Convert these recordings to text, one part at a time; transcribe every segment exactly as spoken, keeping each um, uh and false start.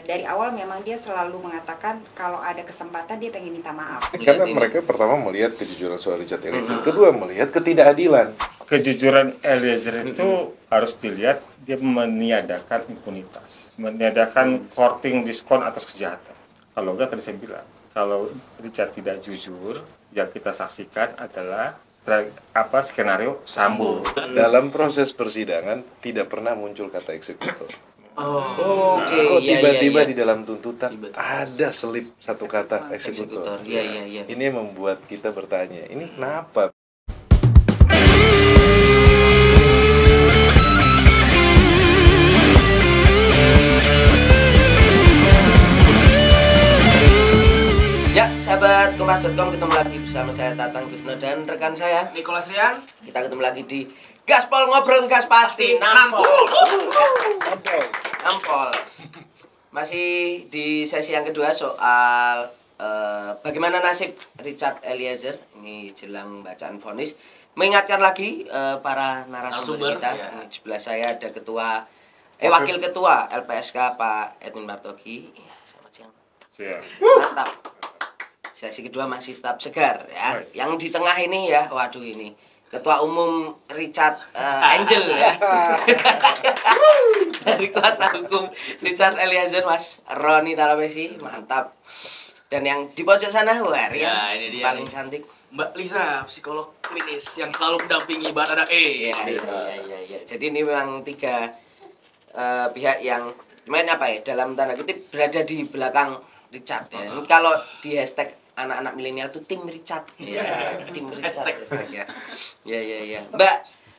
dari awal memang dia selalu mengatakan kalau ada kesempatan dia pengen minta maaf. Karena mereka pertama melihat kejujuran soal Richard Eliezer, kedua melihat ketidakadilan. Kejujuran Eliezer itu mm-hmm. harus dilihat dia meniadakan impunitas, meniadakan mm. courting diskon atas kejahatan. Kalau enggak, tadi saya bilang, kalau Richard tidak jujur, yang kita saksikan adalah apa skenario Sambo. Dalam proses persidangan tidak pernah muncul kata eksekutor. Oh, nah, oke. Okay. Kok tiba-tiba ya, ya, ya. di dalam tuntutan tiba -tiba. ada selip satu kata eksekutor. Iya, iya, iya. Ini yang membuat kita bertanya, ini kenapa? Ya, sahabat kompas titik com, ketemu lagi bersama saya Tatang Gurno dan rekan saya Nicholas Rian. Kita ketemu lagi di Gaspol Ngobrol Gas Pasti Nampol. Nampol. Nampol. Masih di sesi yang kedua soal uh, bagaimana nasib Richard Eliezer. Ini jelang bacaan vonis. Mengingatkan lagi uh, para narasumber kita. Ya. Ini di sebelah saya ada ketua eh wakil ketua L P S K Pak Edwin Martogi. Ya, selamat siang. Siang. Mantap. Sesi kedua masih tetap segar ya. Right. Yang di tengah ini ya, waduh ini Ketua Umum Richard uh, Angel ya. Dari kuasa hukum Richard Eliezer, Mas Roni Talapesi, mantap. Dan yang di pojok sana, wah, ya, ini dia paling nih. Cantik, Mbak Lisa, psikolog klinis yang selalu mendampingi Barada E. Iya, iya, iya, iya. Jadi ini memang tiga uh, pihak yang main apa ya, dalam tanda kutip berada di belakang Richard ya. Uh -huh. Kalau di hashtag anak-anak milenial tuh tim Richard ya, tim Richard ya. Ya ya ya. Mbak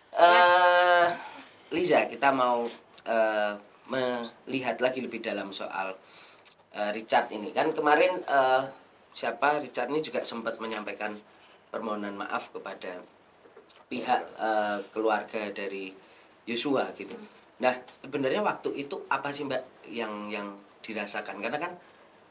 uh, Liza, kita mau uh, melihat lagi lebih dalam soal uh, Richard ini. Kan kemarin uh, siapa Richard ini juga sempat menyampaikan permohonan maaf kepada pihak uh, keluarga dari Yosua gitu. Nah, sebenarnya waktu itu apa sih Mbak yang yang dirasakan? Karena kan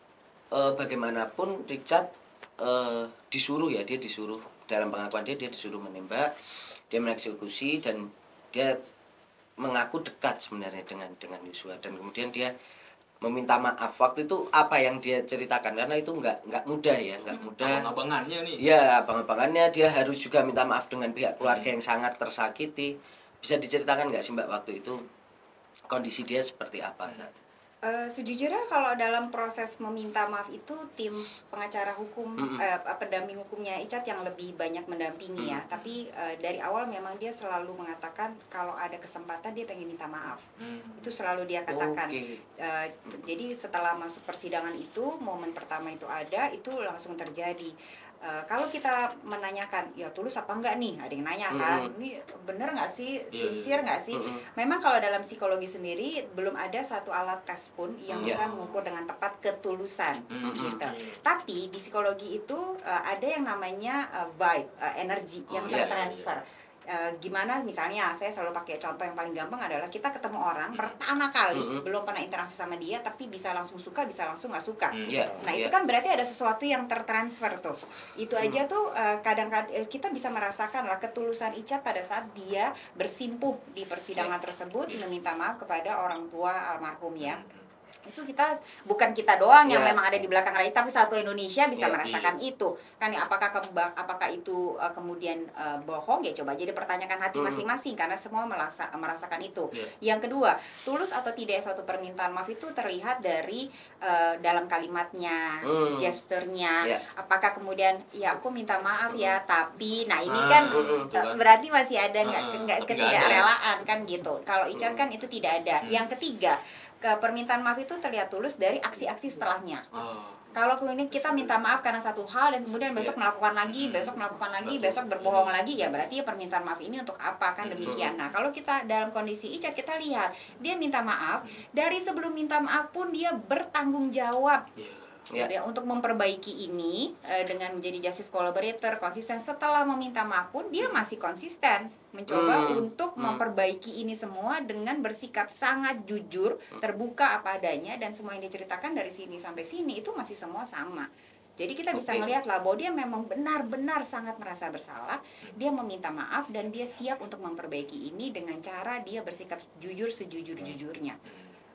Uh, bagaimanapun Richard uh, disuruh ya, dia disuruh dalam pengakuan dia, dia disuruh menembak, dia mengeksekusi dan dia mengaku dekat sebenarnya dengan dengan Yosua dan kemudian dia meminta maaf. Waktu itu apa yang dia ceritakan, karena itu nggak nggak mudah ya, nggak mudah. Abang-abangannya nih. Ya, abang-abangannya dia harus juga minta maaf dengan pihak keluarga yang sangat tersakiti. Bisa diceritakan nggak sih Mbak waktu itu kondisi dia seperti apa? Uh, sejujurnya kalau dalam proses meminta maaf itu tim pengacara hukum, mm -hmm. uh, pendamping hukumnya Richard yang lebih banyak mendampingi ya. Mm -hmm. Tapi uh, dari awal memang dia selalu mengatakan kalau ada kesempatan dia pengen minta maaf. Mm -hmm. Itu selalu dia katakan. Okay. Uh, jadi setelah masuk persidangan itu, momen pertama itu ada, itu langsung terjadi. Uh, kalau kita menanyakan, ya tulus apa enggak nih? Ada yang nanya kan, mm-hmm. ini bener nggak sih, sincere nggak sih? Mm-hmm. Memang kalau dalam psikologi sendiri belum ada satu alat tes pun yang mm-hmm. bisa mengukur dengan tepat ketulusan, mm-hmm. gitu. Mm-hmm. Tapi di psikologi itu uh, ada yang namanya uh, vibe, uh, energi oh, yang tertransfer. Yeah, yeah. Uh, gimana misalnya saya selalu pakai contoh yang paling gampang adalah kita ketemu orang pertama kali mm-hmm. belum pernah interaksi sama dia tapi bisa langsung suka bisa langsung nggak suka. Mm-hmm. yeah, nah yeah. itu kan berarti ada sesuatu yang tertransfer tuh. Itu mm-hmm. aja tuh uh, kadang-kadang kita bisa merasakan lah ketulusan Richard pada saat dia bersimpuh di persidangan yeah. tersebut meminta maaf kepada orang tua almarhum ya. Itu kita bukan kita doang yang yeah. memang ada di belakang rakyat, tapi satu Indonesia bisa yeah, merasakan yeah. itu kan. Apakah apakah itu uh, kemudian uh, bohong ya, coba jadi pertanyakan hati masing-masing mm. karena semua merasa, merasakan itu. Yeah. Yang kedua, tulus atau tidak suatu permintaan maaf itu terlihat dari uh, dalam kalimatnya, mm. gesturnya. Yeah. Apakah kemudian ya aku minta maaf ya, tapi nah ini ah, kan mm, uh, berarti masih ada nggak ah, nggak ketidakrelaan kan gitu. Kalau Richard kan itu tidak ada. Mm. Yang ketiga, ke permintaan maaf itu terlihat tulus dari aksi-aksi setelahnya. Oh. Kalau kemudian kita minta maaf karena satu hal dan kemudian besok yeah. melakukan lagi, besok melakukan lagi, besok berbohong lagi, ya berarti ya permintaan maaf ini untuk apa kan demikian. Nah, kalau kita dalam kondisi Richard kita lihat dia minta maaf, dari sebelum minta maaf pun dia bertanggung jawab. Yeah. Ya. Gitu ya, untuk memperbaiki ini uh, dengan menjadi justice collaborator konsisten. Setelah meminta maaf pun dia masih konsisten mencoba hmm. untuk hmm. memperbaiki ini semua dengan bersikap sangat jujur, terbuka apa adanya, dan semua yang diceritakan dari sini sampai sini itu masih semua sama. Jadi kita bisa okay. melihat lah bahwa dia memang benar-benar sangat merasa bersalah, dia meminta maaf dan dia siap untuk memperbaiki ini dengan cara dia bersikap jujur sejujur-jujurnya.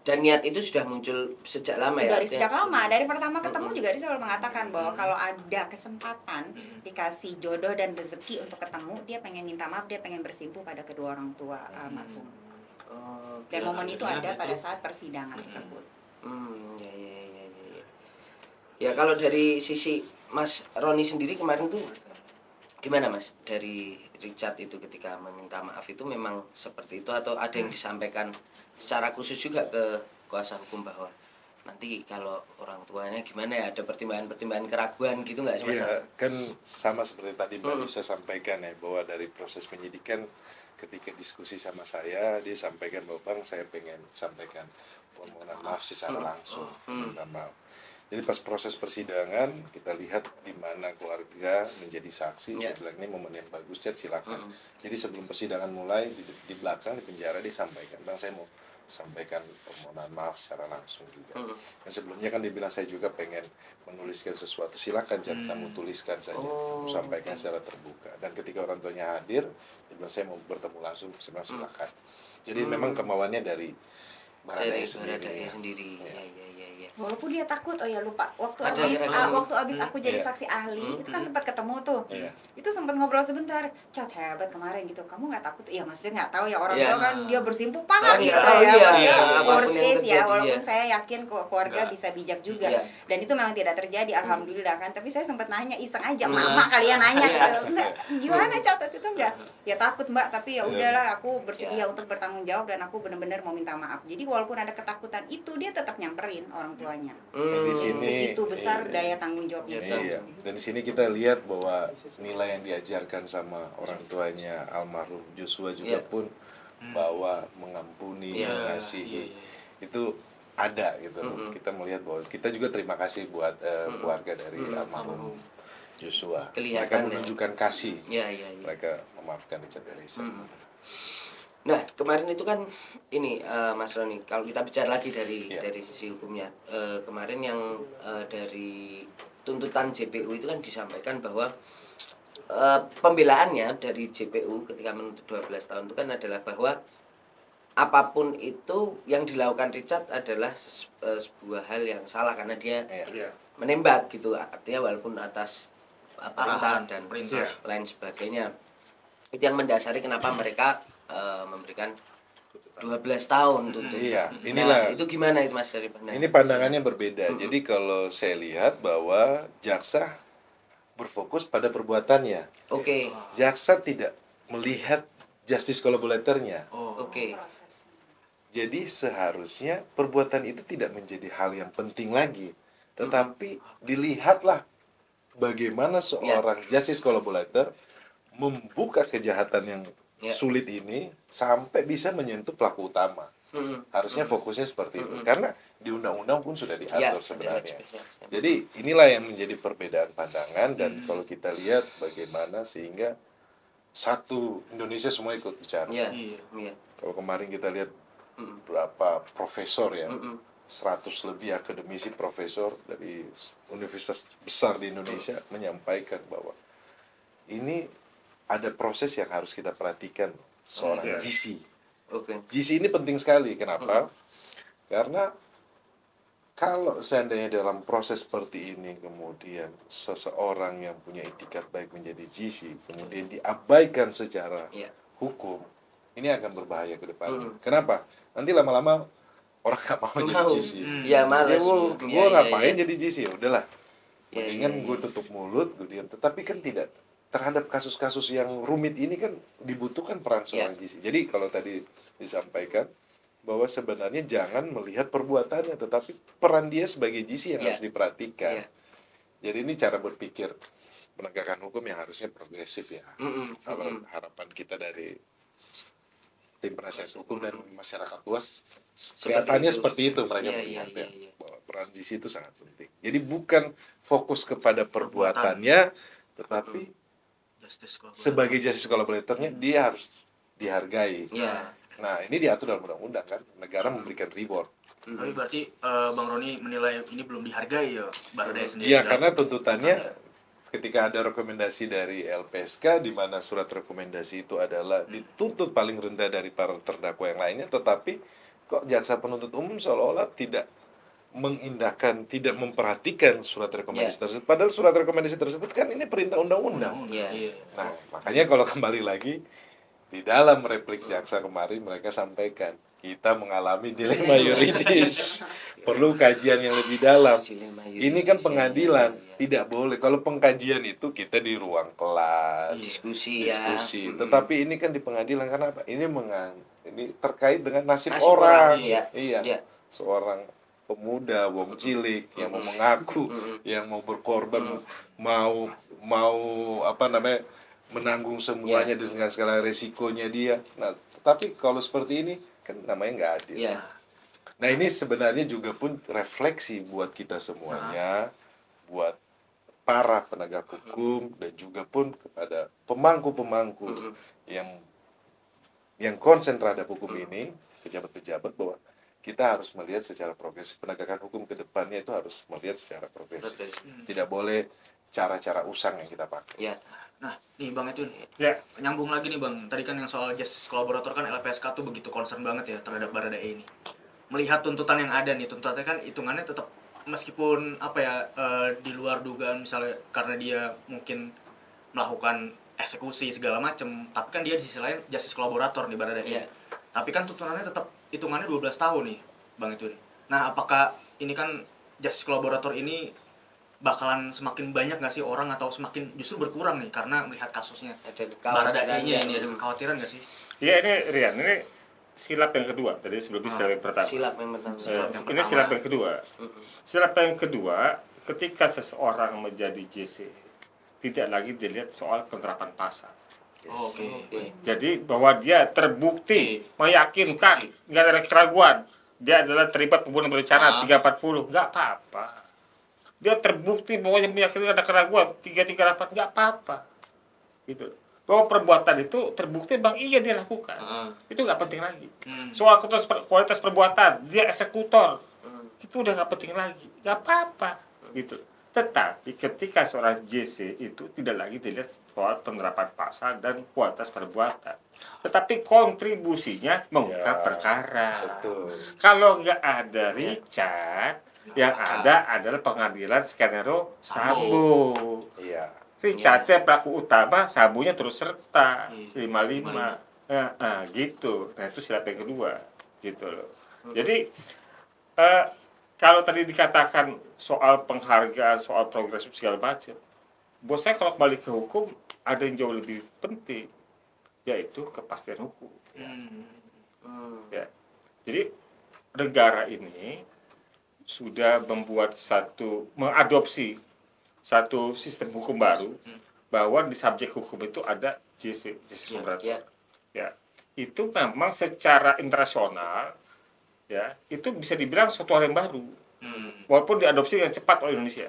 Dan niat itu sudah muncul sejak lama ya? Dari sejak artinya lama, sudah- dari pertama ketemu Mm-mm. juga dia selalu mengatakan bahwa kalau ada kesempatan dikasih jodoh dan rezeki untuk ketemu, dia pengen minta maaf, dia pengen bersimpuh pada kedua orang tua almarhum. Oh, Dan Ya, momen itu akhirnya ada pada itu- saat persidangan tersebut. hmm, ya, ya, ya, ya, ya. Ya kalau dari sisi Mas Roni sendiri kemarin tuh gimana Mas? Dari Richard itu ketika meminta maaf itu memang seperti itu atau ada yang disampaikan secara khusus juga ke kuasa hukum bahwa nanti kalau orang tuanya gimana ya, ada pertimbangan-pertimbangan keraguan gitu nggak sih Mas? Iya, kan sama seperti tadi Mbak Hmm. Lisa sampaikan ya, bahwa dari proses penyidikan ketika diskusi sama saya, dia sampaikan bahwa Bang, saya pengen sampaikan permohonan maaf secara langsung, minta maaf. Jadi pas proses persidangan kita lihat di mana keluarga menjadi saksi, Ya. saya bilang ini momen yang bagus, Chat, silakan. Jadi sebelum persidangan mulai di, di belakang di penjara dia sampaikan, Bang, saya mau sampaikan permohonan maaf secara langsung juga. Hmm. Dan sebelumnya kan dia bilang saya juga pengen menuliskan sesuatu, silakan Chat, kamu tuliskan saja, Oh, kamu sampaikan secara terbuka. Dan ketika orang tuanya hadir, dia bilang saya mau bertemu langsung, saya bilang silakan. Jadi memang kemauannya dari Baradae Dari sendiri. Baradae ya. sendiri. Ya. Ya, ya, ya, ya. Walaupun dia takut, oh ya lupa, waktu Ada abis, kira-kira. ah, waktu abis aku jadi Iya. saksi ahli, itu kan sempat ketemu tuh. Iya. Itu sempat ngobrol sebentar, Cat hebat kemarin gitu, kamu nggak takut? Iya maksudnya nggak tahu ya, orang Iya. tua kan dia bersimpuh Kan paham nggak gitu tahu, ya, iya, maksudnya iya, apapun worst yang case ya, terjadi, walaupun iya. saya yakin kok keluarga Nggak. bisa bijak juga, Iya. dan itu memang tidak terjadi, alhamdulillah kan. Tapi saya sempat nanya iseng aja, Iya. mama kalian nanya Iya. gitu, enggak gimana Cat waktu itu enggak? Ya takut Mbak, tapi ya udahlah aku Iya. bersedia untuk bertanggung jawab dan aku benar-benar mau minta maaf. Jadi walaupun ada ketakutan itu dia tetap nyamperin orang tuanya. Dan di Hmm. sini Segitu besar iya. daya tanggung jawabnya. Iya, dan di sini kita lihat bahwa nilai yang diajarkan sama orang tuanya almarhum Joshua juga Iya. pun bahwa mengampuni, Iya, mengasihi iya, iya. itu ada gitu loh. Kita melihat bahwa kita juga terima kasih buat eh, keluarga dari almarhum Joshua. Kelihatan Mereka ya. menunjukkan kasih. Ya, ya, ya. Mereka memaafkan Richard Eliezer. Nah, kemarin itu kan ini eh, Mas Roni, kalau kita bicara lagi dari Iya. dari sisi hukumnya, eh, kemarin yang eh, dari tuntutan J P U itu kan disampaikan bahwa eh, pembelaannya dari J P U ketika menuntut dua belas tahun itu kan adalah bahwa apapun itu yang dilakukan Richard adalah ses- eh, sebuah hal yang salah karena dia Iya. menembak gitu, artinya walaupun atas eh, perintah Arahan, dan perintah. lain sebagainya. Itu yang mendasari kenapa mereka eh, memberikan dua belas tahun tuntut. Iya, Nah, inilah. itu gimana itu Mas dari pandangan? Ini pandangannya berbeda. Jadi kalau saya lihat bahwa jaksa berfokus pada perbuatannya. Oke. Jaksa tidak melihat justice collaboratornya. Oh. Oke. Proses. Jadi seharusnya perbuatan itu tidak menjadi hal yang penting lagi, tetapi dilihatlah bagaimana seorang justice collaborator membuka kejahatan yang Ya. sulit ini sampai bisa menyentuh pelaku utama. Mm-mm. Harusnya fokusnya seperti itu, karena di undang-undang pun sudah Ya, diatur ada sebenarnya. spesial. Jadi inilah yang menjadi perbedaan pandangan, dan kalau kita lihat bagaimana sehingga satu Indonesia semua ikut bicara. Iya. Iya. Iya. Kalau kemarin kita lihat Mm-mm. berapa profesor ya, Mm-mm. seratus lebih akademisi profesor dari universitas besar di Indonesia menyampaikan bahwa ini ada proses yang harus kita perhatikan seorang Iya. G C. Oke. G C ini penting sekali. Kenapa? Karena kalau seandainya dalam proses seperti ini kemudian seseorang yang punya itikat baik menjadi G C kemudian diabaikan secara Iya. hukum, ini akan berbahaya ke depan. Kenapa? Nanti lama-lama orang nggak mau jadi Mau. G C. Ya Ya, malas. gue Ya, ya, ngapain ya. jadi G C? Ya udahlah. Ya, Mendingan ya, ya. gue tutup mulut, gue diam. Tetapi kan tidak, terhadap kasus-kasus yang rumit ini kan dibutuhkan peran seorang Ya. G C. Jadi kalau tadi disampaikan bahwa sebenarnya jangan melihat perbuatannya, tetapi peran dia sebagai G C yang Ya. harus diperhatikan. Ya. Jadi ini cara berpikir penegakan hukum yang harusnya progresif ya. Mm-mm. Kalau Mm-mm. harapan kita dari tim penasihat hukum dan masyarakat luas kelihatannya itu. seperti itu mereka Iya, melihat iya, ya, iya, iya. bahwa peran G C itu sangat penting. Jadi bukan fokus kepada perbuatannya, tetapi Justice collaborator. sebagai justice collaboratornya dia harus dihargai. Ya. Nah ini diatur dalam undang-undang kan, negara memberikan reward. Tapi berarti eh, Bang Roni menilai ini belum dihargai ya Baradae sendiri. Iya Dan- karena tuntutannya ketika ada rekomendasi dari L P S K di mana surat rekomendasi itu adalah dituntut paling rendah dari para terdakwa yang lainnya, tetapi kok jaksa penuntut umum seolah-olah tidak mengindahkan, tidak memperhatikan surat rekomendasi Yeah. tersebut. Padahal surat rekomendasi tersebut kan ini perintah undang-undang. Iya. Iya. Nah, makanya kalau kembali lagi di dalam replik jaksa kemarin mereka sampaikan kita mengalami dilema yuridis, perlu kajian yang lebih dalam. Dilema Ini kan yuridis, pengadilan, ya, ya, ya. tidak boleh. Kalau pengkajian itu kita di ruang kelas, Diskusi, diskusi. ya. Tetapi ini kan di pengadilan, karena apa? Ini mengan, ini terkait dengan nasib, Nasib orang. orang, iya. Iya. Iya. Seorang pemuda, wong cilik yang mau mengaku, yang mau berkorban, mau mau apa namanya menanggung semuanya dengan segala resikonya dia. Nah, tapi kalau seperti ini kan namanya nggak adil. Iya. Nah, ini sebenarnya juga pun refleksi buat kita semuanya, buat para penegak hukum dan juga pun kepada pemangku-pemangku yang yang konsen terhadap hukum ini, pejabat-pejabat, bahwa kita harus melihat secara progresif. Penegakan hukum ke depannya itu harus melihat secara progresif. Tidak boleh cara-cara usang yang kita pakai. Iya. Nah, nih Bang Edwin, Ya, nyambung lagi nih Bang. Tadi kan yang soal justice kolaborator kan L P S K tuh begitu concern banget ya terhadap Baradae ini. Melihat tuntutan yang ada nih, tuntutannya kan hitungannya tetap meskipun apa ya eh, di luar dugaan, misalnya karena dia mungkin melakukan eksekusi segala macem, tapi kan dia di sisi lain justice kolaborator nih Baradae. Iya. Tapi kan tuntutannya tetap hitungannya dua belas tahun nih Bang Edwin. Nah, apakah ini kan justice kolaborator ini bakalan semakin banyak nggak sih orang atau semakin justru berkurang nih karena melihat kasusnya Ada kekhawatiran. Baradae-nya ini, ada kekhawatiran nggak sih? ya ini Rian, ini silap yang kedua. Tadi sebelumnya silap yang pertama. Silap yang pertama. Eh, yang ini pertama. silap yang kedua. Silap yang kedua, ketika seseorang menjadi J C, tidak lagi dilihat soal penerapan pasal. Oh, Oke. Oke. Jadi bahwa dia terbukti, meyakinkan, nggak ada keraguan, dia adalah terlibat pembunuhan berencana tiga empat puluh, nggak apa-apa. Dia terbukti bahwa yang meyakinkan ada keraguan tiga tiga delapan, nggak apa-apa. Gitu. Bahwa perbuatan itu terbukti bang iya dia lakukan, itu nggak penting lagi. Soal kualitas, kualitas perbuatan, dia eksekutor, itu udah nggak penting lagi, nggak apa-apa. Gitu. Tetapi ketika seorang J C itu tidak lagi dilihat soal penerapan pasal dan kualitas perbuatan, tetapi kontribusinya mengungkap Ya, perkara. betul. Kalau nggak ada Richard, yang ada adalah pengadilan skenario Sambo. Iya. Richardnya pelaku utama, Sambonya terus serta lima lima. Nah, nah, gitu. Nah itu silap yang kedua, gitu loh. Jadi eh, kalau tadi dikatakan soal penghargaan, soal progresif segala macam, buat saya kalau kembali ke hukum ada yang jauh lebih penting, yaitu kepastian hukum. Ya. Jadi negara ini sudah membuat satu, mengadopsi satu sistem hukum baru, bahwa di subjek hukum itu ada J C, Justice Collaborator. Ya. Ya, itu memang secara internasional, ya, itu bisa dibilang suatu hal yang baru, walaupun diadopsi dengan cepat oleh Indonesia.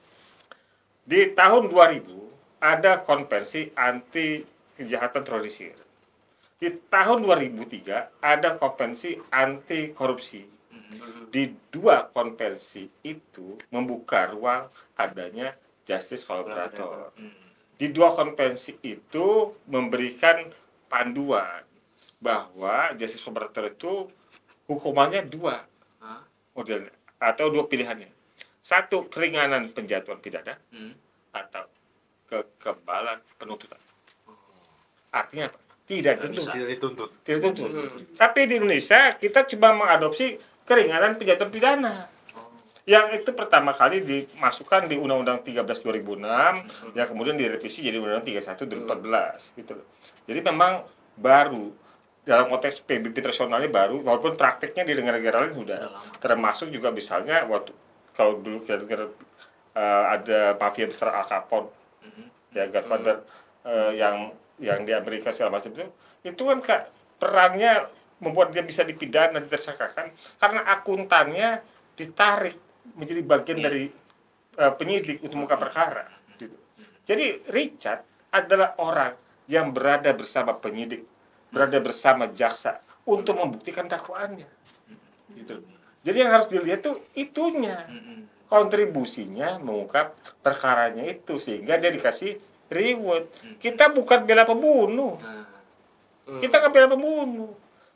Di tahun dua ribu ada konvensi anti kejahatan terorisme. Di tahun dua ribu tiga ada konvensi anti korupsi. Di dua konvensi itu membuka ruang adanya justice collaborator. Di dua konvensi itu memberikan panduan bahwa justice collaborator itu hukumannya dua modelnya atau dua pilihannya. Satu, keringanan penjatuhan pidana atau kekebalan penuntutan. Artinya apa? Tidak dituntut. Tidak dituntut. Tidak dituntut. Tapi di Indonesia kita cuma mengadopsi keringanan penjatuhan pidana. Yang itu pertama kali dimasukkan di Undang-Undang tiga belas dua ribu enam, yang kemudian direvisi jadi Undang-Undang tiga puluh satu dua ribu empat belas gitu loh. Jadi memang baru dalam konteks P B B tradisionalnya baru, walaupun praktiknya di negara-negara lain sudah. Termasuk juga misalnya waktu kalau dulu kira-kira uh, ada mafia besar Al Capone, ya Godfather uh, yang yang di Amerika segala macam itu, itu kan Kak, perannya membuat dia bisa dipidana, ditersangkakan karena akuntannya ditarik menjadi bagian dari uh, penyidik untuk membuka perkara. Gitu. Jadi Richard adalah orang yang berada bersama penyidik, berada bersama jaksa untuk membuktikan dakwaannya. Gitu. Jadi yang harus dilihat tuh itunya, kontribusinya mengungkap perkaranya itu sehingga dia dikasih reward. Kita bukan bela pembunuh, kita nggak bela pembunuh.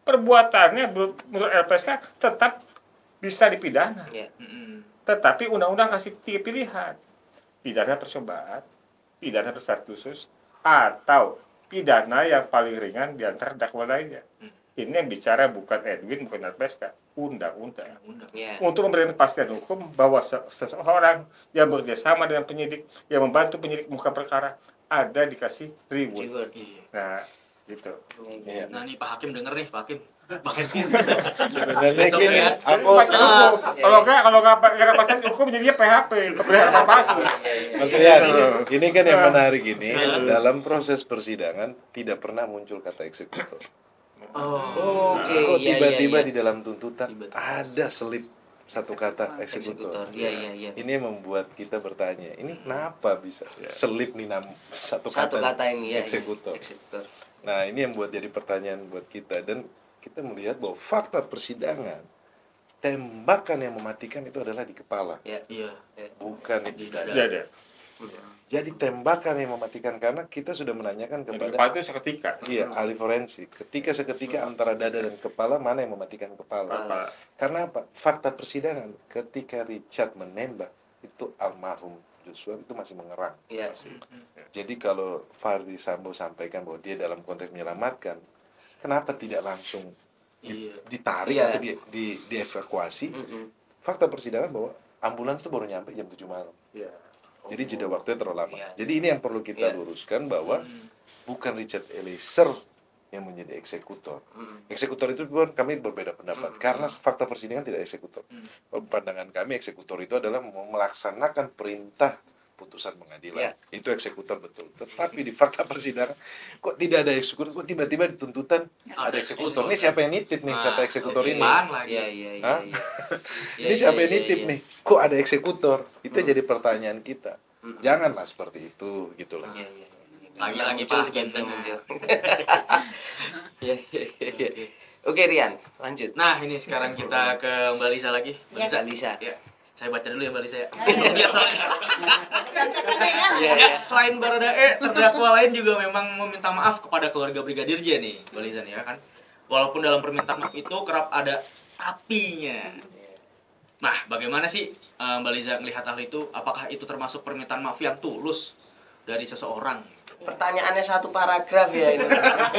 perbuatannya menurut L P S K tetap bisa dipidana. Ya. Tetapi undang-undang kasih tiga pilihan. Pidana percobaan, pidana bersyarat khusus, atau pidana yang paling ringan di antara dakwa lainnya. Ini yang bicara bukan Edwin, bukan L P S K, undang-undang. Ya. Untuk memberikan kepastian hukum bahwa seseorang yang bekerjasama dengan penyidik, yang membantu penyidik muka perkara, ada dikasih reward. Reward. Nah, gitu. Iya. Nah nih Pak Hakim denger nih Pak Hakim. Sebenarnya Besok gini, ya. aku Kepastian hukum. Kalau nggak, kalau nggak nggak ada kepastian hukum jadinya P H P, pemeliharaan palsu. Mas Rian, ini kan yang menarik ini, dalam proses persidangan tidak pernah muncul kata eksekutor. Oh. Oke. Kok iya, tiba-tiba iya, di dalam tuntutan Tiba-tiba. ada selip satu kata iya. eksekutor. Eksekutor. Iya, iya, iya. Ini yang membuat kita bertanya, ini kenapa bisa selip nih nam satu, Satu kata, kata ini ya. eksekutor. Eksekutor. Nah, ini yang buat jadi pertanyaan buat kita, dan kita melihat bahwa fakta persidangan tembakan yang mematikan itu adalah di kepala, Ya. Iya. bukan di dada. Tidak ada. Jadi tembakan yang mematikan, karena kita sudah menanyakan Yang kepada depan itu seketika. iya ahli forensik, ketika seketika antara dada dan kepala mana yang mematikan kepala. Kepala. Karena apa? Fakta persidangan ketika Richard menembak itu almarhum Joshua itu masih mengerang. Ya. Jadi kalau Fahri Sambo sampaikan bahwa dia dalam konteks menyelamatkan, kenapa tidak langsung di- Iya. ditarik Iya. atau di, di, dievakuasi? Mm-mm. Fakta persidangan bahwa ambulans itu baru nyampe jam tujuh malam. Iya. Jadi jeda waktunya terlalu lama. Iya. Jadi ini yang perlu kita Iya. luruskan bahwa bukan Richard Eliezer yang menjadi eksekutor. Eksekutor itu pun kami berbeda pendapat karena fakta persidangan tidak eksekutor. Kalau pandangan kami eksekutor itu adalah melaksanakan perintah putusan pengadilan. Iya. Itu eksekutor betul. Tetapi di fakta persidangan kok tidak ada eksekutor? Kok tiba-tiba di tuntutan ada eksekutor? Ini siapa yang nitip nih kata eksekutor ini? Apaan lagi? Iya, iya, iya. Hah? iya. Ini siapa yang Iya, nitip iya, nih? Kok ada eksekutor? Itu jadi pertanyaan kita. Janganlah seperti itu, gitulah. Iya, iya. Lagi-lagi Muncul, Pak Hakim tiba-tiba dengar. muncul. Iya, iya, iya, iya. Oke, Rian, lanjut. Nah ini sekarang kita ke Mbak Lisa lagi. Mbak Yes. Lisa. Lisa. Ya. Saya baca dulu ya Mbak Lisa ya. iya. Biar selain, Contohnya ya. Iya, ya, iya. selain Baradae, terdakwa lain juga memang meminta maaf kepada keluarga Brigadir J nih, Mbak Lisa nih ya kan. Walaupun dalam permintaan maaf itu kerap ada tapinya. Nah, bagaimana sih eh, Mbak Liza melihat hal itu? Apakah itu termasuk permintaan maaf yang tulus dari seseorang? Pertanyaannya satu paragraf ya ini.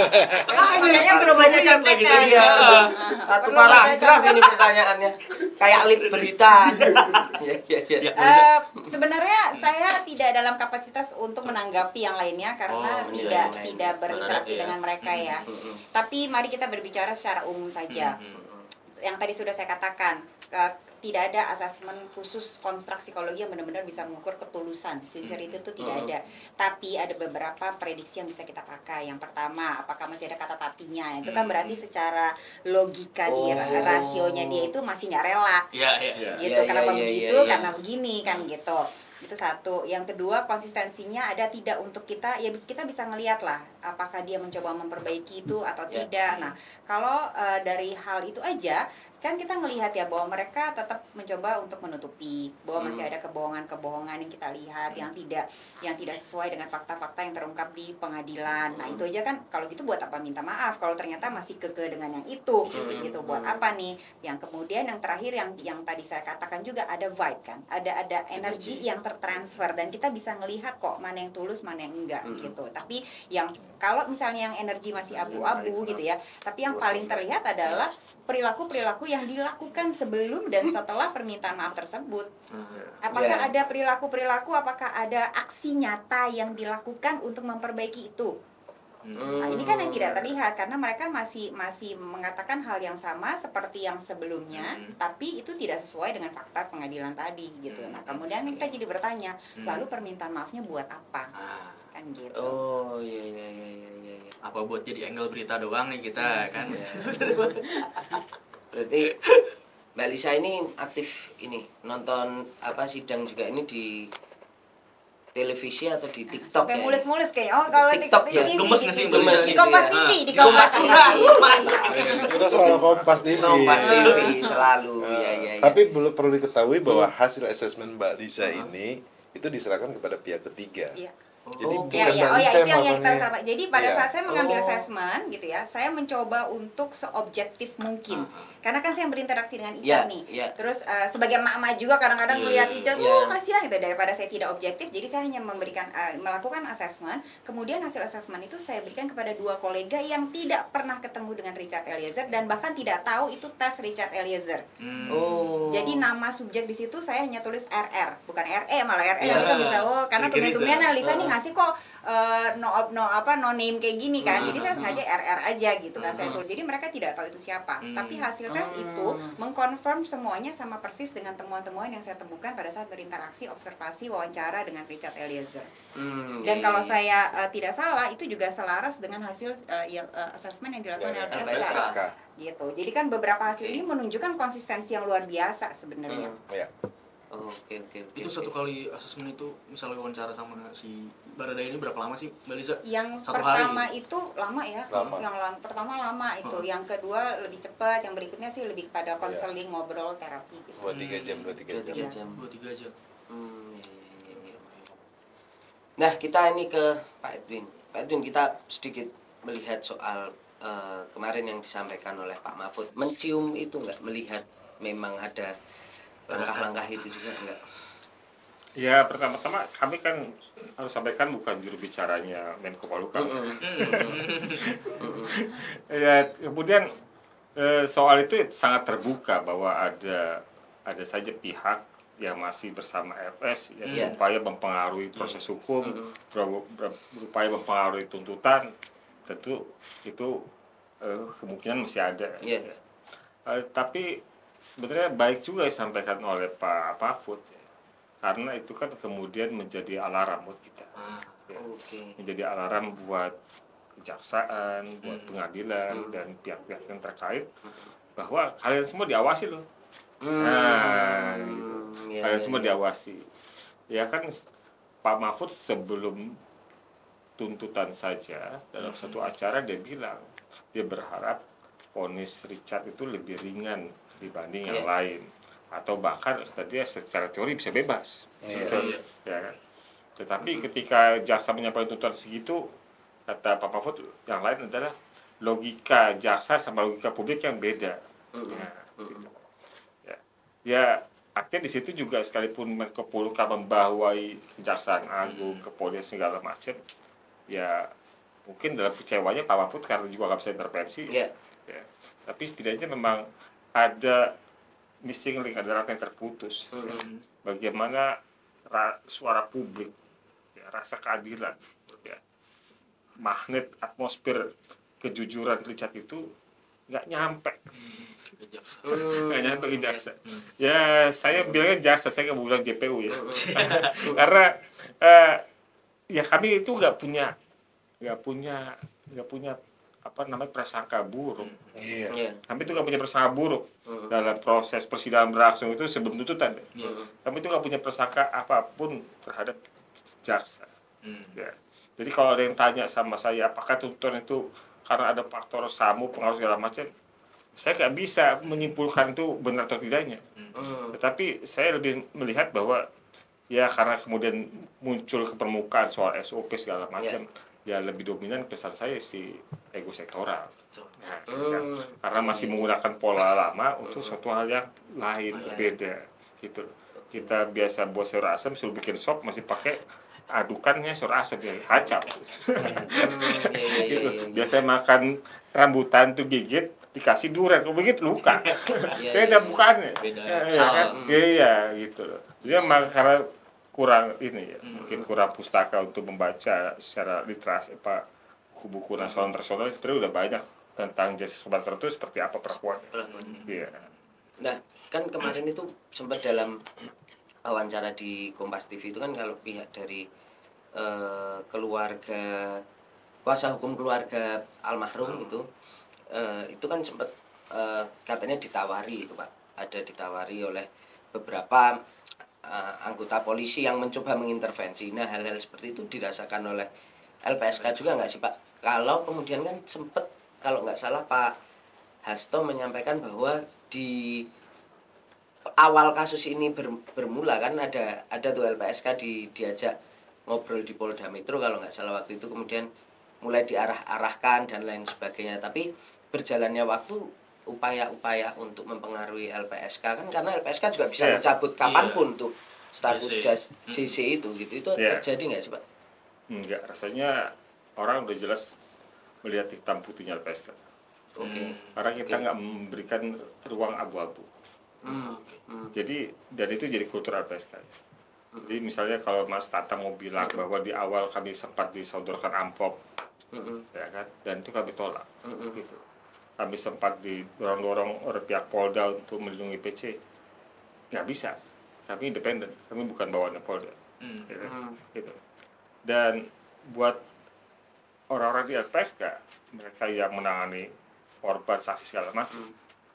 Kayaknya belum baca contekan. Iya, satu Perlu baca paragraf contekan. ini pertanyaannya. Kayak lip berita. Iya, iya, iya. Ya, Mbak Liza. Eh, sebenarnya saya tidak dalam kapasitas untuk menanggapi yang lainnya karena Oh, iya, tidak yang lain. tidak berinteraksi Barat ya. dengan mereka ya. Tapi mari kita berbicara secara umum saja. Yang tadi sudah saya katakan, ke- tidak ada asesmen khusus konstruk psikologi yang benar-benar bisa mengukur ketulusan. Sincerity itu tidak ada. Tapi ada beberapa prediksi yang bisa kita pakai. Yang pertama, apakah masih ada kata tapinya? Itu kan berarti secara logika dia, Oh. rasionya dia itu masih nggak rela. Iya, iya. Iya. Gitu, Iya, kenapa iya, iya, begitu? iya, iya. Karena begini kan gitu. Itu satu. Yang kedua, konsistensinya ada tidak untuk kita, ya bis- kita bisa ngelihat lah apakah dia mencoba memperbaiki itu atau Ya. tidak. Nah, kalau eh, dari hal itu aja kan kita ngelihat ya bahwa mereka tetap mencoba untuk menutupi bahwa masih ada kebohongan-kebohongan yang kita lihat yang tidak yang tidak sesuai dengan fakta-fakta yang terungkap di pengadilan. Nah, itu aja kan kalau gitu buat apa minta maaf kalau ternyata masih keke dengan yang itu gitu. Buat apa nih? Yang kemudian yang terakhir yang yang tadi saya katakan juga ada vibe kan. Ada ada energi yang tertransfer dan kita bisa ngelihat kok mana yang tulus, mana yang enggak gitu. Tapi yang kalau misalnya yang energi masih abu-abu gitu ya. Tapi yang paling terlihat adalah perilaku-perilaku yang dilakukan sebelum dan setelah permintaan maaf tersebut. Apakah Ya. ada perilaku-perilaku, apakah ada aksi nyata yang dilakukan untuk memperbaiki itu? Nah, ini kan yang tidak terlihat karena mereka masih masih mengatakan hal yang sama seperti yang sebelumnya, tapi itu tidak sesuai dengan fakta pengadilan tadi gitu. Nah, kemudian kita jadi bertanya, lalu permintaan maafnya buat apa? Ah, Kan gitu. Oh, iya, iya, iya, iya, iya. iya. apa buat jadi angle berita doang nih kita kan? Iya. Berarti Mbak Lisa ini aktif ini nonton apa sidang juga ini di televisi atau di TikTok Sampai ya? mulus-mulus kayak oh kalau TikTok TikTok ya? ini Gemes di, nggak sih, di, Mbak Lisa? di Kompas Iya. T V, di Di Kompas Kompas T V. Masuk. Kita selalu Kompas T V. Kompas T V Eh, selalu. Iya, iya, iya. Tapi belum perlu diketahui bahwa hasil asesmen Mbak Lisa ini itu diserahkan kepada pihak ketiga. Iya. Jadi Oke. Ya, bukan ya, oh dari ya saya itu yang, yang kita melakukannya. sama. Jadi pada Iya. saat saya mengambil Oh. assessment gitu ya, saya mencoba untuk seobjektif mungkin. Ah, ah. Karena kan saya berinteraksi dengan Ya, Icat nih. ya. Terus eh, sebagai emak-emak juga kadang-kadang Iya, melihat iya, Icat, iya. oh kasihan gitu, daripada saya tidak objektif. Jadi saya hanya memberikan eh, melakukan assessment. Kemudian hasil assessment itu saya berikan kepada dua kolega yang tidak pernah ketemu dengan Richard Eliezer dan bahkan tidak tahu itu tes Richard Eliezer. Hmm. Oh. Jadi nama subjek di situ saya hanya tulis R R, bukan R E, malah R E Ya. kita bisa oh karena Ricky tumben-tumbenan Rizal. Lisa nih ngasih kok eh, no no apa no name kayak gini kan. Jadi saya sengaja R R aja gitu kan saya tulis. Jadi mereka tidak tahu itu siapa. Hmm. Tapi hasil tes itu mengkonfirm semuanya sama persis dengan temuan-temuan yang saya temukan pada saat berinteraksi, observasi, wawancara dengan Richard Eliezer. Hmm, Dan iya, kalau iya. saya eh, tidak salah itu juga selaras dengan hasil eh, ya, eh, assessment yang dilakukan Dari L P S K. L P S K. Gitu. Jadi kan beberapa hasil ini menunjukkan konsistensi yang luar biasa sebenarnya. Hmm. Ya. Oke, oke, oke. Itu oke. satu kali asesmen itu misalnya wawancara sama si Barada ini berapa lama sih Mbak Lisa? Yang Satu pertama hari. itu lama ya, Lama. yang lang- pertama lama itu, Hmm. yang kedua lebih cepat, yang berikutnya sih lebih pada konseling, ngobrol, terapi gitu. Dua tiga jam, dua tiga Dua jam. tiga Iya. jam. dua tiga jam. Hmm, iya, iya, iya, iya. Nah, kita ini ke Pak Edwin. Pak Edwin, kita sedikit melihat soal eh, kemarin yang disampaikan oleh Pak Mahfud. Mencium itu enggak, melihat memang ada langkah-langkah itu juga enggak? Ya pertama-tama kami kan harus sampaikan bukan juru bicaranya Menko Polhukam. Ya kemudian eh, soal itu sangat terbuka bahwa ada ada saja pihak yang masih bersama F S yang Iya. berupaya mempengaruhi proses hukum, ber- ber- berupaya mempengaruhi tuntutan, tentu itu eh, kemungkinan masih ada. Iya. Ya. Eh, tapi sebenarnya baik juga disampaikan oleh Pak Mahfud ya. Karena itu kan kemudian menjadi alarm buat kita. Ya. Oke. Menjadi alarm buat kejaksaan, buat pengadilan dan pihak-pihak yang terkait bahwa kalian semua diawasi loh. Nah, gitu. Iya, Kalian iya, semua iya. diawasi. Ya kan Pak Mahfud sebelum tuntutan saja dalam satu acara dia bilang dia berharap vonis Richard itu lebih ringan dibanding yang Iya. lain atau bahkan kata dia secara teori bisa bebas. Iya. Gitu. Ya kan? Tetapi ketika jaksa menyampaikan tuntutan segitu kata Pak Mahfud yang lain adalah logika jaksa sama logika publik yang beda. Ya, gitu. ya, ya artinya di situ juga sekalipun Menko Polhukam membawai Kejaksaan Agung, kepolisian segala macam, ya mungkin dalam kecewanya Pak Mahfud karena juga nggak bisa intervensi. Iya. Ya. Tapi setidaknya memang ada missing link, ada rantai yang terputus. Ya. Bagaimana ra- suara publik, ya, rasa keadilan, ya, magnet atmosfer kejujuran Richard itu nggak nyampe. nggak nyampe ke jaksa. Ya saya bilangnya jaksa, saya nggak mau bilang J P U ya. Karena eh, ya kami itu nggak punya nggak punya nggak punya apa namanya prasangka buruk. Iya. Iya. Kami itu nggak punya prasangka buruk dalam proses persidangan berlangsung itu sebelum tuntutan. Iya. Kami itu nggak punya prasangka apapun terhadap jaksa. Hmm. Ya. Jadi kalau ada yang tanya sama saya apakah tuntutan itu karena ada faktor SAMU pengaruh segala macam, saya nggak bisa menyimpulkan itu benar atau tidaknya. Hmm. Tetapi saya lebih melihat bahwa ya karena kemudian muncul ke permukaan soal S O P segala macam, ya lebih dominan pesan saya si ego sektoral. Nah, ya, Hmm. karena masih menggunakan pola lama untuk suatu hal yang lain, berbeda gitu. Kita biasa buat sayur asam suruh bikin sop masih pakai adukannya sayur asam ya kacau. iya, iya, Gitu. iya, iya. Biasanya makan rambutan tuh gigit dikasih durian, kalau begitu luka. Iya, Beda iya. bukannya. Beda. Ya, ya kan? Iya, iya, gitu loh. Jadi emang karena kurang ini ya, Hmm. mungkin kurang pustaka untuk membaca secara literasi apa buku-buku nasional internasional sebenarnya udah banyak tentang justice collaborator itu seperti apa perlakuannya. Iya. Nah, kan kemarin itu sempat dalam wawancara di Kompas T V itu kan kalau pihak dari eh, keluarga kuasa hukum keluarga almarhum itu eh, itu kan sempat eh, katanya ditawari itu Pak, ada ditawari oleh beberapa eh, anggota polisi yang mencoba mengintervensi. Nah, hal-hal seperti itu dirasakan oleh L P S K juga nggak sih Pak? Kalau kemudian kan sempat kalau nggak salah Pak Hasto menyampaikan bahwa di awal kasus ini ber, bermula kan ada ada tuh L P S K di, diajak ngobrol di Polda Metro kalau nggak salah waktu itu, kemudian mulai diarah-arahkan dan lain sebagainya. Tapi berjalannya waktu, upaya-upaya untuk mempengaruhi L P S K kan, karena L P S K juga bisa Yeah. mencabut kapanpun tuh status J C. jas- J C itu gitu. Itu Yeah. terjadi nggak sih Pak? Enggak, rasanya orang udah jelas melihat hitam putihnya L P S K. Oke. Karena kita nggak memberikan ruang abu-abu. Hmm. Hmm. Jadi dan itu jadi kultur L P S K. Jadi misalnya kalau Mas Tata mau bilang bahwa di awal kami sempat disodorkan amplop, Hmm. ya kan, dan itu kami tolak, Hmm. gitu. Kami sempat didorong-dorong oleh pihak Polda untuk melindungi P C, nggak bisa. Kami independen, kami bukan bawaannya Polda, Hmm. ya kan? Hmm. Gitu. Dan buat orang-orang di L P S K, mereka yang menangani korban saksi segala macam,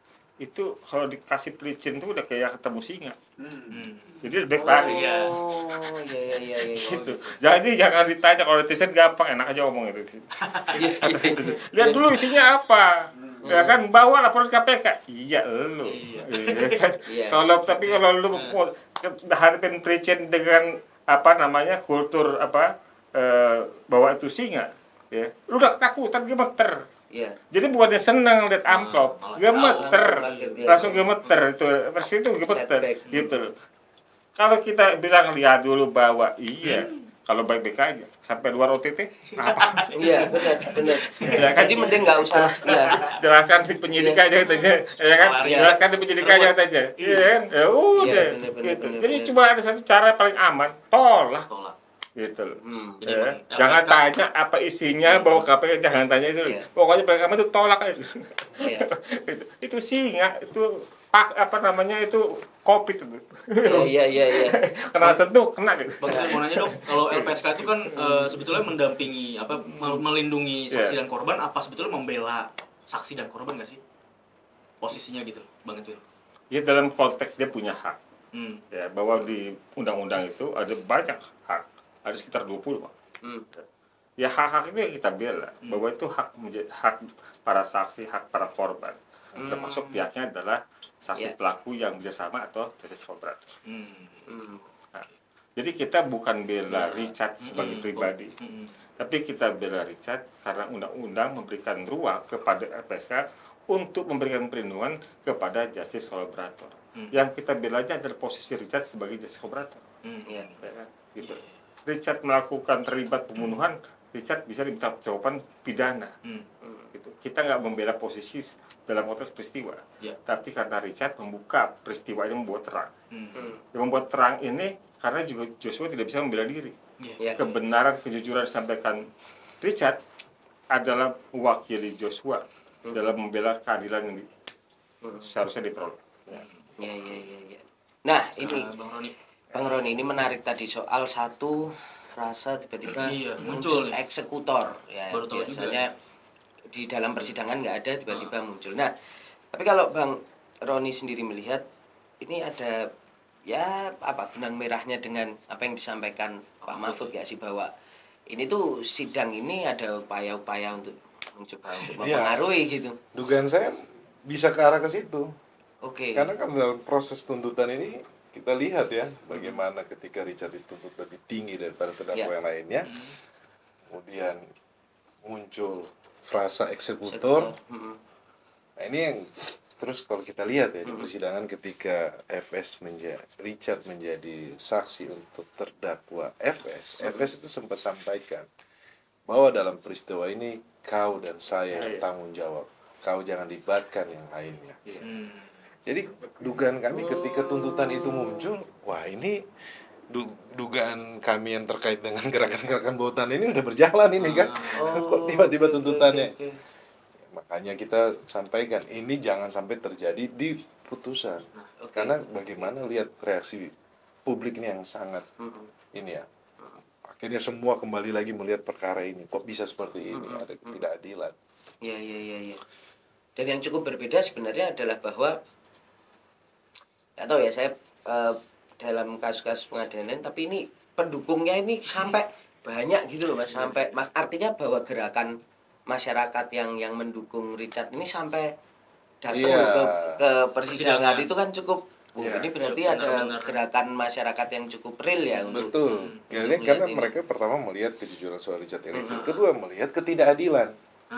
itu kalau dikasih pelicin tuh udah kayak ketemu singa. Hmm. Jadi lebih baik lari. Iya. Oh, iya iya iya iya. Gitu. Jadi jangan ditanya, kalau netizen gampang, enak aja ngomong itu. Iya, iya. Lihat dulu isinya apa. Ya kan, bawa laporan K P K. Iya lu. Iya kan? Iya. Kalau tapi kalau lu mau hadapin pelicin dengan apa namanya kultur apa eh, bahwa itu singa, ya. Lu udah ketakutan, gemeter. Iya. Jadi bukannya senang lihat amplop, malah gemeter, langsung kaget, ya. langsung gemeter itu, versi itu gemeter, Setback. gitu loh. Kalau kita bilang lihat dulu bahwa iya, kalau baik-baik aja sampai luar O T T, apa? Iya, benar, benar. Ya kan? Jadi mending nggak usah ya. Jelaskan di penyidik aja katanya, ya kan? Iya. Jelaskan di penyidik aja katanya, iya kan? Ya udah, Iya, bener, bener, gitu. bener, Jadi bener. cuma ada satu cara paling aman, tolak, Tolak. gitu loh. Hmm. Jadi Ya. emang Jangan L P S K tanya apa isinya, bawa K P K, jangan tanya itu. Iya. Pokoknya paling aman itu tolak aja. Iya. itu, itu singa, itu pak apa namanya itu covid itu. Oh, iya iya iya. Kena sentuh kena gitu. Bang, saya mau nanya dong, kalau L P S K itu kan eh, sebetulnya mendampingi apa mel- melindungi saksi Iya. dan korban, apa sebetulnya membela saksi dan korban nggak sih? Posisinya gitu, Bang Edwin. Ya dalam konteks dia punya hak. Hmm. Ya, bahwa di undang-undang itu ada banyak hak. Ada sekitar dua puluh, Pak. Hmm. Ya hak-hak itu yang kita bela, bahwa itu hak menjadi hak para saksi, hak para korban. Termasuk pihaknya adalah saksi Ya. pelaku yang bekerjasama atau justice collaborator. Hmm. Hmm. Nah, jadi kita bukan bela Richard sebagai Hmm. pribadi, Hmm. tapi kita bela Richard karena undang-undang memberikan ruang kepada L P S K untuk memberikan perlindungan kepada justice collaborator. Hmm. Yang kita belanya adalah posisi Richard sebagai justice collaborator. Hmm. Iya. Ya kan? Gitu. Richard melakukan terlibat pembunuhan, Richard bisa diminta jawaban pidana. Hmm. Gitu. Kita nggak membela posisi dalam konteks peristiwa, Ya. tapi karena Richard membuka peristiwa ini, membuat terang. Hmm. Hmm. Yang membuat terang ini karena juga Joshua tidak bisa membela diri. Iya. Iya. Kebenaran, kejujuran disampaikan Richard adalah mewakili Joshua dalam membela keadilan yang di- seharusnya diperoleh. Ya. Iya iya iya iya. Nah, ini Nah, Bang Roni. Bang Roni ini menarik tadi soal satu frasa tiba-tiba Iya, muncul, muncul nih. eksekutor ya. Baru tahu Biasanya di dalam persidangan nggak ada, tiba-tiba muncul. Nah, tapi kalau Bang Roni sendiri melihat ini ada ya apa benang merahnya dengan apa yang disampaikan Pak Mahfud ya sih, bahwa ini tuh sidang ini ada upaya-upaya untuk mencoba untuk Iya. mempengaruhi gitu. Dugaan saya bisa ke arah ke situ. Oke. Karena kan dalam proses tuntutan ini kita lihat ya bagaimana ketika Richard dituntut lebih tinggi daripada terdakwa Ya. yang lainnya, kemudian muncul frasa eksekutor. Mm-mm. Nah ini yang terus kalau kita lihat ya di persidangan ketika F S menjadi Richard menjadi saksi untuk terdakwa F S, F S itu sempat sampaikan bahwa dalam peristiwa ini kau dan saya yang tanggung jawab, kau jangan libatkan yang lainnya. Hmm. Jadi dugaan kami ketika tuntutan itu muncul, wah ini du- dugaan kami yang terkait dengan gerakan-gerakan bautan ini udah berjalan ini kan, kok tiba-tiba tuntutannya. Oke, oke. Makanya kita sampaikan ini jangan sampai terjadi di putusan, Oke. karena bagaimana lihat reaksi publik ini yang sangat Mm-mm. ini ya, akhirnya semua kembali lagi melihat perkara ini, kok bisa seperti ini, ada ketidakadilan. Iya iya iya iya. Dan yang cukup berbeda sebenarnya adalah bahwa nggak tahu ya saya eh, dalam kasus-kasus pengadilan, tapi ini pendukungnya ini sampai banyak gitu loh Mas, sampai mas, artinya bahwa gerakan masyarakat yang yang mendukung Richard ini sampai datang Iya. ke ke persidangan Persidangan. itu kan cukup Oh, Ya. ini berarti Benar, ada benar. gerakan masyarakat yang cukup real ya untuk Betul. untuk Karena, melihat karena ini. mereka pertama melihat kejujuran soal Richard Eliezer, kedua melihat ketidakadilan.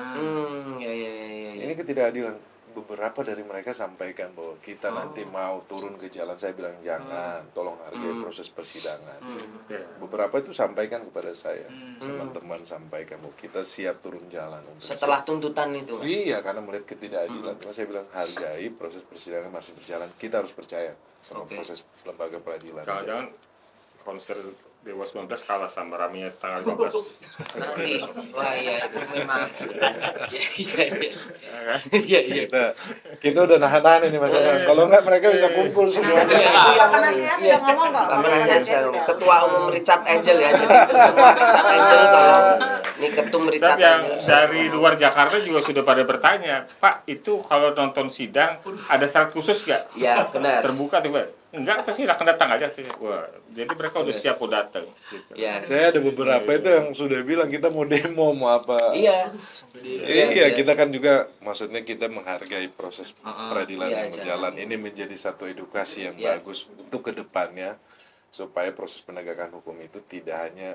Hmm, ya ya ya ya. ya. Ini ketidakadilan. Beberapa dari mereka sampaikan bahwa kita nanti mau turun ke jalan, saya bilang jangan, tolong hargai proses persidangan. Ya. Beberapa itu sampaikan kepada saya, teman-teman sampaikan bahwa kita siap turun jalan untuk Setelah tuntutan itu. Mas. Iya, karena melihat ketidakadilan. Cuma saya bilang hargai proses persidangan masih berjalan. Kita harus percaya sama Oke. proses lembaga peradilan. Jangan-jangan konser Dewa sembilan belas kalah sama Raminya tanggal dua belas. Nanti, wah ya itu memang. Iya iya iya. Ya kan? Iya iya. Kita kita udah nahan-nahan ini masalah. Kalau enggak mereka bisa kumpul semuanya. Iya, itu yang Bapak Nasihat iya. udah ngomong kok. Bapak Bapak Nasihat Nasihat saya- udah. Ketua Umum Richard Angel ya. Jadi Ketua Richard Angel tolong. Ini Ketum Richard Tapi yang Angel. dari luar Jakarta juga sudah pada bertanya, Pak itu kalau nonton sidang ada syarat khusus nggak? Ya benar. Terbuka tiba enggak apa sih silakan datang aja. Wah, jadi mereka udah siap mau datang gitu. Ya. Saya ada beberapa itu yang sudah bilang kita mau demo mau apa. Iya. Iya, Iya, kita kan juga maksudnya kita menghargai proses peradilan Iya, yang berjalan. Ini menjadi satu edukasi yang Iya. bagus untuk kedepannya supaya proses penegakan hukum itu tidak hanya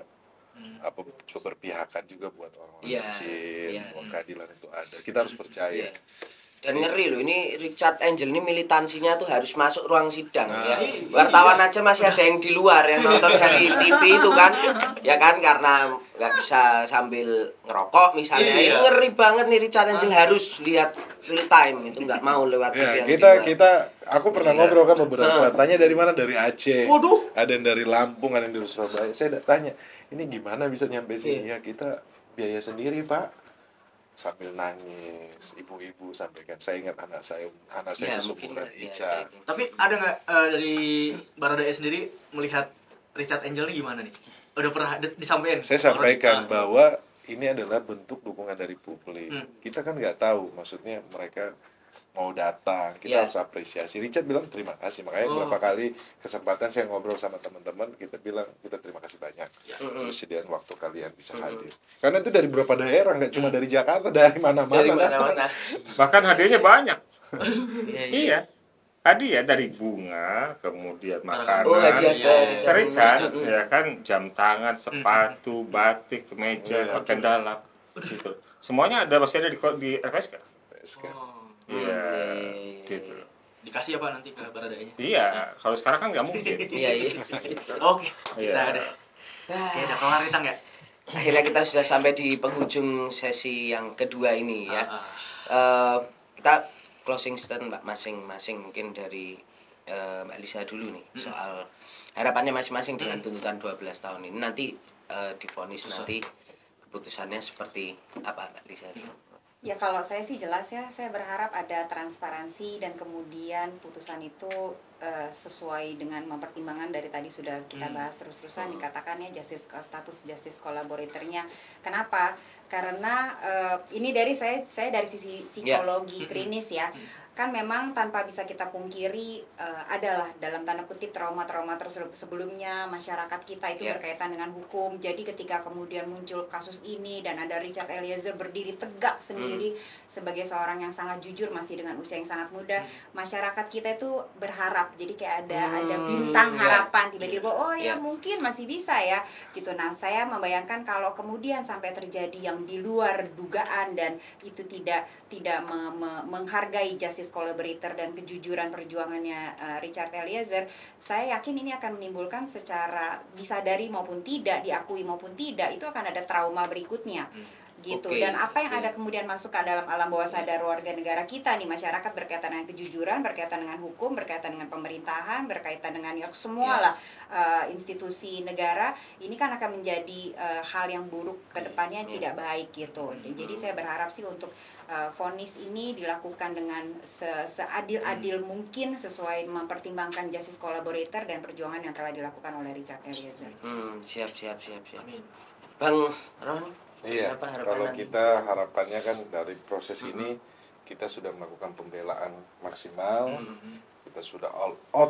apa keberpihakan juga buat orang-orang Iya, kecil, iya. bahwa keadilan itu ada. Kita harus percaya. Iya. Dan ngeri loh, ini Richard Angel ini militansinya tuh harus masuk ruang sidang ya. Wartawan aja masih ada yang di luar yang nonton dari T V itu kan, ya kan karena nggak bisa sambil ngerokok misalnya. Ini ngeri banget nih Richard Angel harus lihat real time itu nggak mau lewat T V Ya, yang di kita luar. kita aku pernah ngobrol kan beberapa. Tanya dari mana? Dari Aceh. Waduh. Ada yang dari Lampung, ada yang dari Surabaya. Saya udah tanya, ini gimana bisa nyampe sini? Ya kita biaya sendiri, Pak. Sambil nangis, ibu-ibu sampaikan. Saya ingat anak saya, anak saya Ya, seumuran mungkin, ya, Ica. kayak gitu. Tapi ada nggak eh, dari Baradae sendiri melihat Richard Angel ini gimana nih? Udah pernah di- disampaikan? Saya sampaikan Ah. bahwa ini adalah bentuk dukungan dari publik. Hmm. Kita kan nggak tahu, maksudnya mereka mau datang, kita Ya. harus apresiasi. Richard bilang terima kasih, makanya Oh. beberapa kali kesempatan saya ngobrol sama teman-teman, kita bilang kita terima kasih banyak persediaan waktu kalian bisa hadir. Karena itu dari beberapa daerah, nggak cuma dari Jakarta, dari mana-mana. Dari datang. mana-mana. Bahkan hadiahnya banyak. Iya, iya. Iya. Hadiah dari bunga, kemudian makanan. Oh, hadiah Iya, ke Ke Richard, Richard. ya kan jam tangan, sepatu, batik, kemeja, Iya. pakaian dalam, gitu. Semuanya ada masih ada di di L P S K. Oh. Iya, iya, gitu. Dikasih apa nanti ke Baradae-nya? Iya, kalau sekarang kan nggak mungkin. Iya, iya. Oke, Iya. kita ada. Oke, udah kelar nih, Tang ya? Akhirnya kita sudah sampai di penghujung sesi yang kedua ini ya. Ah, ah. Eh, kita closing statement Mbak masing-masing mungkin dari eh, Mbak Lisa dulu nih soal harapannya masing-masing dengan tuntutan dua belas tahun ini. Nanti eh, divonis nanti keputusannya seperti apa Mbak Lisa? Ya kalau saya sih jelas ya, saya berharap ada transparansi dan kemudian putusan itu eh, sesuai dengan mempertimbangkan dari tadi sudah kita bahas terus-terusan dikatakannya justice status justice collaborator-nya. Kenapa? Karena eh, ini dari saya saya dari sisi psikologi klinis ya. Kan memang tanpa bisa kita pungkiri eh, adalah dalam tanda kutip trauma-trauma tersebut sebelumnya masyarakat kita itu Yeah. berkaitan dengan hukum. Jadi ketika kemudian muncul kasus ini dan ada Richard Eliezer berdiri tegak sendiri sebagai seorang yang sangat jujur masih dengan usia yang sangat muda, masyarakat kita itu berharap. Jadi kayak ada Hmm, ada bintang yeah. harapan tiba-tiba oh ya Yeah. mungkin masih bisa ya gitu. Nah, saya membayangkan kalau kemudian sampai terjadi yang di luar dugaan dan itu tidak tidak me- me- menghargai justice collaborator dan kejujuran perjuangannya uh, Richard Eliezer, saya yakin ini akan menimbulkan secara disadari maupun tidak, diakui maupun tidak, itu akan ada trauma berikutnya. Gitu. Oke, Dan apa yang oke. ada kemudian masuk ke dalam alam bawah sadar warga negara kita nih, masyarakat berkaitan dengan kejujuran, berkaitan dengan hukum, berkaitan dengan pemerintahan, berkaitan dengan ya semua lah uh, institusi negara, ini kan akan menjadi uh, hal yang buruk ke depannya yang tidak baik gitu. Jadi saya berharap sih untuk uh, vonis ini dilakukan dengan se- seadil-adil mungkin sesuai mempertimbangkan justice collaborator dan perjuangan yang telah dilakukan oleh Richard Eliezer. Hmm, siap siap siap siap. Bang Ron, Iya, apa harapan kalau nanti? kita harapannya kan dari proses ini kita sudah melakukan pembelaan maksimal, kita sudah all out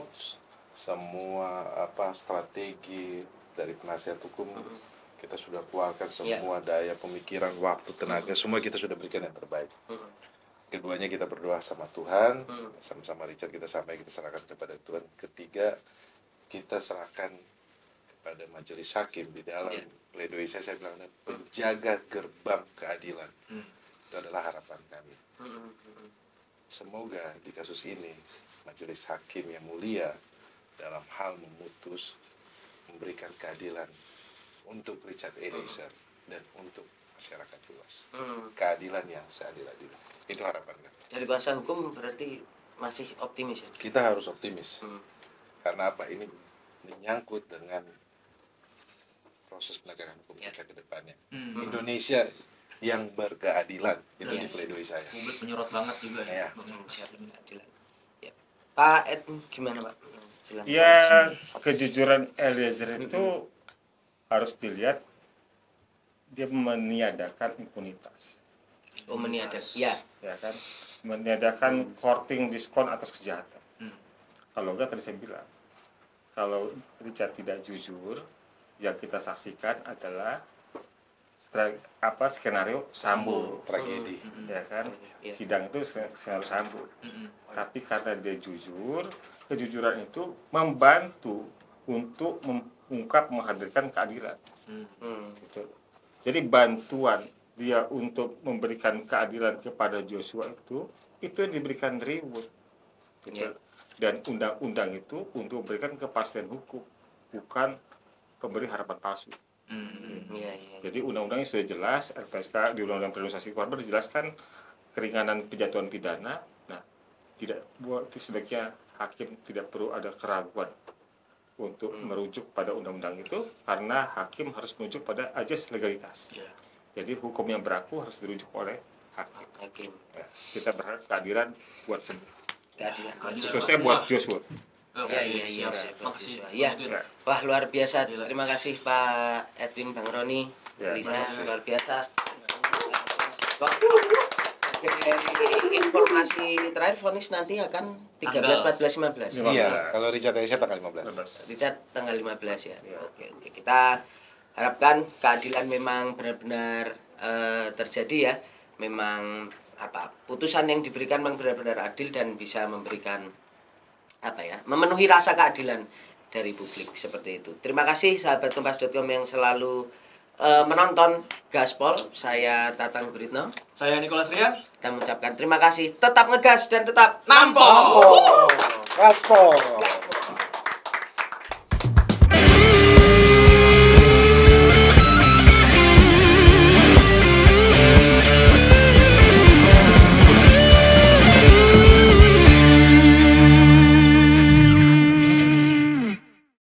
semua apa strategi dari penasihat hukum, kita sudah keluarkan semua daya pemikiran, waktu, tenaga, semua kita sudah berikan yang terbaik. keduanya kita berdoa sama Tuhan, Hmm. sama-sama Richard kita sampai kita serahkan kepada Tuhan. Ketiga, kita serahkan kepada majelis hakim di dalam Ya. pledoi saya, saya bilang penjaga gerbang keadilan. Hmm. Itu adalah harapan kami. Hmm, hmm, Semoga di kasus ini majelis hakim yang mulia dalam hal memutus, memberikan keadilan untuk Richard Eliezer dan untuk masyarakat luas. hmm. Keadilan yang seadil-adilnya. Itu harapan kami. Dari kuasa hukum berarti masih optimis ya? Kita harus optimis. Hmm. Karena apa? Ini menyangkut dengan proses penegakan hukum Ya. kita ke depannya. Hmm. Indonesia yang berkeadilan. Itu Ya. di pledoi saya. Publik menyorot banget juga Iya. ya. Hmm, siap, keadilan. Ya. Pak Ed, gimana Pak? Silakan. Ya, kejujuran Eliezer itu harus dilihat dia meniadakan impunitas, Oh meniadakan. Ya. ya kan? Meniadakan courting diskon atas kejahatan. Hmm. Kalau enggak tadi saya bilang, kalau Richard tidak jujur, yang kita saksikan adalah stra- apa skenario Sambo, Tragedi. ya kan? Ya. Sidang itu skenario Sambo. Hmm. Tapi karena dia jujur, kejujuran itu membantu untuk mengungkap menghadirkan keadilan. Hmm. Gitu. Jadi bantuan dia untuk memberikan keadilan kepada Joshua itu itu yang diberikan reward. Gitu. Ya. Dan undang-undang itu untuk memberikan kepastian hukum, bukan pemberi harapan palsu. Hmm. Iya, iya. Jadi undang-undangnya sudah jelas, L P S K di Undang-Undang Perlindungan Saksi Korban dijelaskan keringanan penjatuhan pidana. Nah, tidak buat sebaiknya hakim tidak perlu ada keraguan untuk merujuk pada undang-undang itu karena hakim harus merujuk pada ajas legalitas. Ya. Jadi hukum yang berlaku harus dirujuk oleh hakim. Hakim. Nah, kita berharap keadilan buat semua, Keadilan. Keadilan. khususnya buat Joshua. Oh, Ya, iya, iya, siap, iya. siap. Makasih. Ya. Bang Edwin. Ya. Wah luar biasa. Gila. Terima kasih Pak Edwin, Bang Roni, Ya, Lisa, makasih. luar biasa. Oke, informasi terakhir vonis nanti akan tiga belas, empat belas, lima belas. Lima Iya, belas. kalau Richard Eliezer tanggal lima belas. Richard tanggal lima belas ya. Ya. Oke, oke. Kita harapkan keadilan memang benar-benar eh, terjadi ya. Memang apa? Putusan yang diberikan memang benar-benar adil dan bisa memberikan apa ya? Memenuhi rasa keadilan dari publik seperti itu. Terima kasih sahabat kompas titik com yang selalu eh, menonton Gaspol. Saya Tatang Guritno. Saya Nicholas Rian. Kita mengucapkan terima kasih. Tetap ngegas dan tetap nampol. Gaspol.